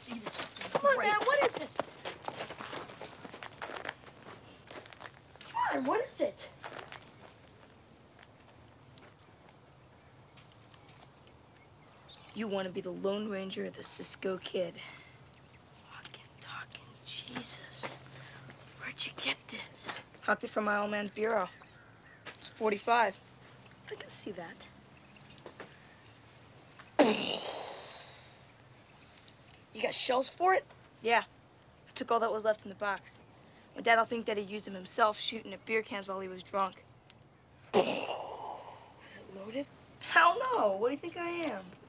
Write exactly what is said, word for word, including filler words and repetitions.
see this. Come on, man, what is it? Come on, what is it? You want to be the Lone Ranger or the Cisco Kid? Walking, talking, Jesus. Where'd you get this? Hocked it from my old man's bureau. It's forty-five. I can see that. You got shells for it? Yeah. I took all that was left in the box. My dad'll think that he used them himself shooting at beer cans while he was drunk. Is it loaded? Hell no. What do you think I am?